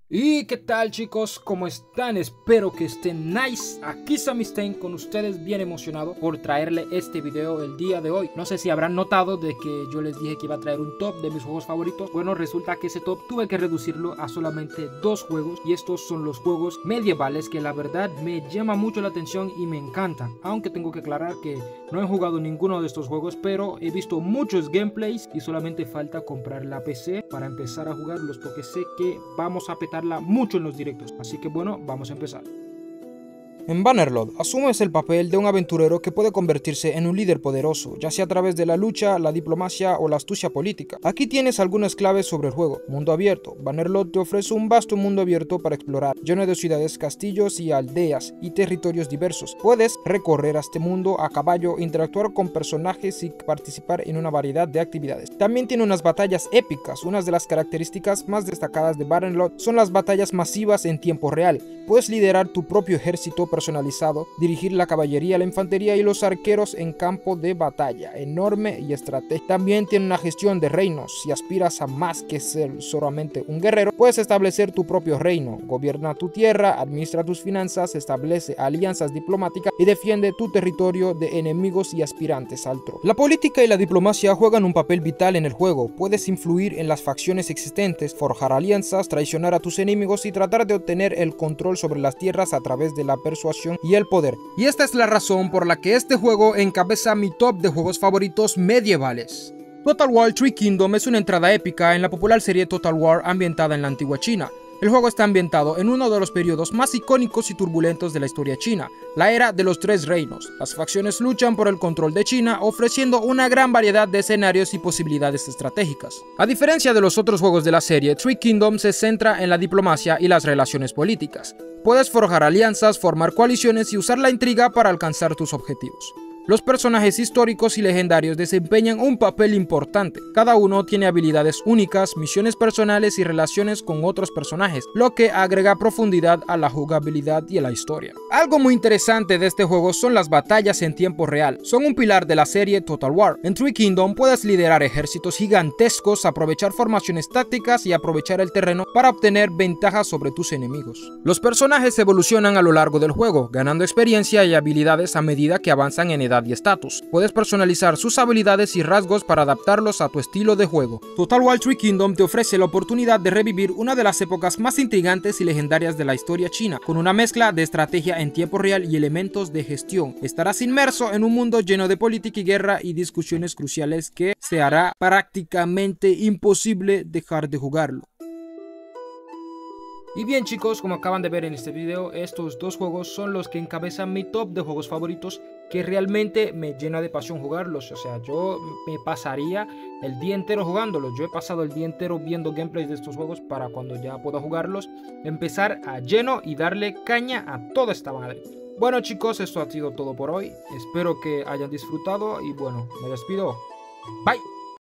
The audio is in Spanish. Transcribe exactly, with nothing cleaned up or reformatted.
¿Y qué tal, chicos? ¿Cómo están? Espero que estén nice. Aquí Samistein con ustedes, bien emocionado por traerle este video el día de hoy. No sé si habrán notado de que yo les dije que iba a traer un top de mis juegos favoritos. Bueno, resulta que ese top tuve que reducirlo a solamente dos juegos, y estos son los juegos medievales que la verdad me llama mucho la atención y me encantan. Aunque tengo que aclarar que no he jugado ninguno de estos juegos, pero he visto muchos gameplays y solamente falta comprar la P C para empezar a jugarlos, porque sé que vamos a petar mucho en los directos, así que bueno, vamos a empezar. En Bannerlord, asumes el papel de un aventurero que puede convertirse en un líder poderoso, ya sea a través de la lucha, la diplomacia o la astucia política. Aquí tienes algunas claves sobre el juego. Mundo abierto. Bannerlord te ofrece un vasto mundo abierto para explorar, lleno de ciudades, castillos y aldeas y territorios diversos. Puedes recorrer a este mundo a caballo, interactuar con personajes y participar en una variedad de actividades. También tiene unas batallas épicas. Unas de las características más destacadas de Bannerlord son las batallas masivas en tiempo real. Puedes liderar tu propio ejército personalizado, dirigir la caballería, la infantería y los arqueros en campo de batalla, enorme y estratégico. También tiene una gestión de reinos. Si aspiras a más que ser solamente un guerrero, puedes establecer tu propio reino, gobierna tu tierra, administra tus finanzas, establece alianzas diplomáticas y defiende tu territorio de enemigos y aspirantes al trono. La política y la diplomacia juegan un papel vital en el juego. Puedes influir en las facciones existentes, forjar alianzas, traicionar a tus enemigos y tratar de obtener el control sobre las tierras a través de la persuasión y el poder. Y esta es la razón por la que este juego encabeza mi top de juegos favoritos medievales. Total War Three Kingdoms es una entrada épica en la popular serie Total War ambientada en la antigua China. El juego está ambientado en uno de los periodos más icónicos y turbulentos de la historia china, la era de los tres reinos. Las facciones luchan por el control de China, ofreciendo una gran variedad de escenarios y posibilidades estratégicas. A diferencia de los otros juegos de la serie, Three Kingdoms se centra en la diplomacia y las relaciones políticas. Puedes forjar alianzas, formar coaliciones y usar la intriga para alcanzar tus objetivos. Los personajes históricos y legendarios desempeñan un papel importante. Cada uno tiene habilidades únicas, misiones personales y relaciones con otros personajes, lo que agrega profundidad a la jugabilidad y a la historia. Algo muy interesante de este juego son las batallas en tiempo real. Son un pilar de la serie Total War. En Three Kingdoms puedes liderar ejércitos gigantescos, aprovechar formaciones tácticas y aprovechar el terreno para obtener ventajas sobre tus enemigos. Los personajes evolucionan a lo largo del juego, ganando experiencia y habilidades a medida que avanzan en edad y estatus. Puedes personalizar sus habilidades y rasgos para adaptarlos a tu estilo de juego. Total War Three Kingdoms te ofrece la oportunidad de revivir una de las épocas más intrigantes y legendarias de la historia china, con una mezcla de estrategia en tiempo real y elementos de gestión. Estarás inmerso en un mundo lleno de política y guerra y discusiones cruciales que se hará prácticamente imposible dejar de jugarlo. Y bien, chicos, como acaban de ver en este video, estos dos juegos son los que encabezan mi top de juegos favoritos, que realmente me llena de pasión jugarlos. O sea, yo me pasaría el día entero jugándolos. Yo he pasado el día entero viendo gameplays de estos juegos para cuando ya pueda jugarlos, empezar a lleno y darle caña a toda esta madre. Bueno, chicos, esto ha sido todo por hoy. Espero que hayan disfrutado y bueno, me despido. Bye.